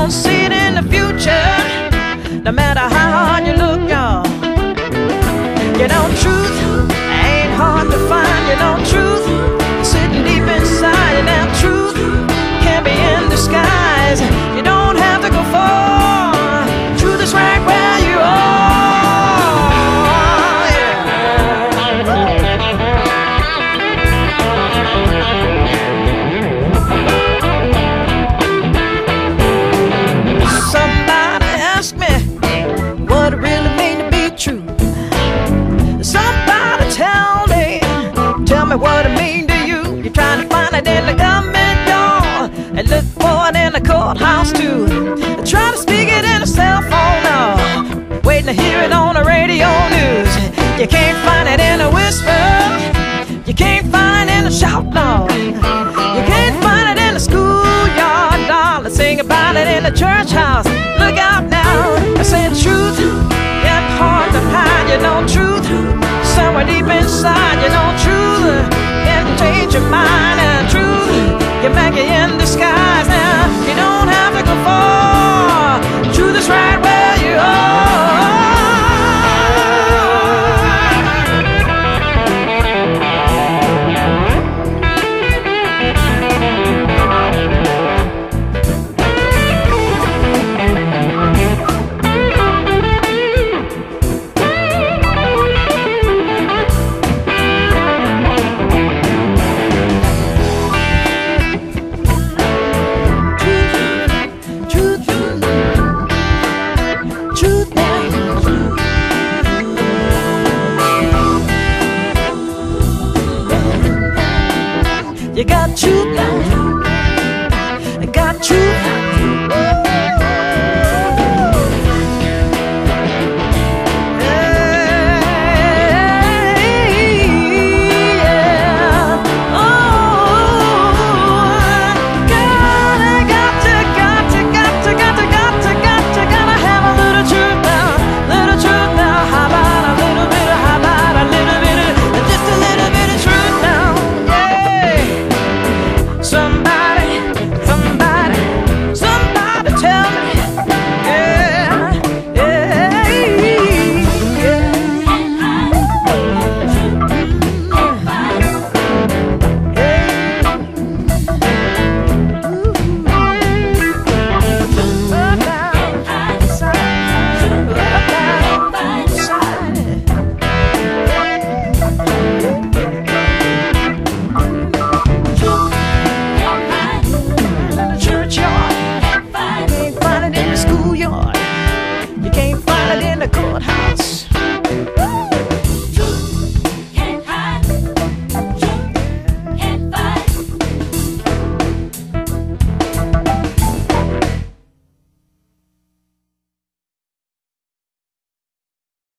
gonna see it in the future, no matter how hard you look, y'all. You know, truth ain't hard to find. You know, truth sitting deep inside. And now truth can be in disguise. You don't have to go far. Truth is right where you are. Somebody ask me what it really means to be true. Somebody tell me what it means to you. You're trying to find it in the government, y'all, and look for it in the courthouse too. Try to speak it in a cell phone, no, waiting to hear it on the radio news. You can't find it in a whisper. You can't find it in a shout, no. You can't find it in the schoolyard, darling. Sing about it in the church house.